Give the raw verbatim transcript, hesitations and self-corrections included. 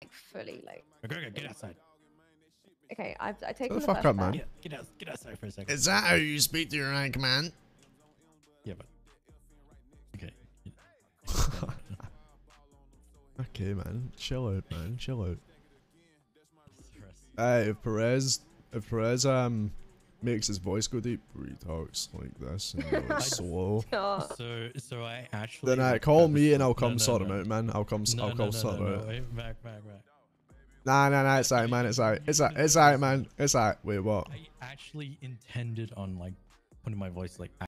fully like. Okay, okay, get outside. Okay, I've I taken the the fuck first up, step. man. Get, get out, get outside for a second. Is that how you speak to your rank man? Yeah, but okay. Okay, man. Chill out, man. Chill out. Hey, if Perez, if Perez um makes his voice go deep, he talks like this and goes slow. Oh. So, so I actually. Then I call me and I'll no, come no, sort no. him out, man. I'll come, No, I'll no, come no, sort no, him no, out. wait, back, back, back. Nah, nah, nah. It's alright, man. It's alright. It's alright. It's alright, man. It's alright. Wait, what? I actually intended on like putting my voice like